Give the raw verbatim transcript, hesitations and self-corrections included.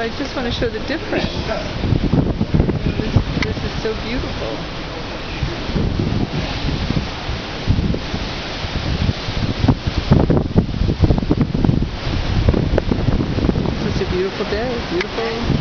I just want to show the difference. This, this is so beautiful. It's a beautiful day, beautiful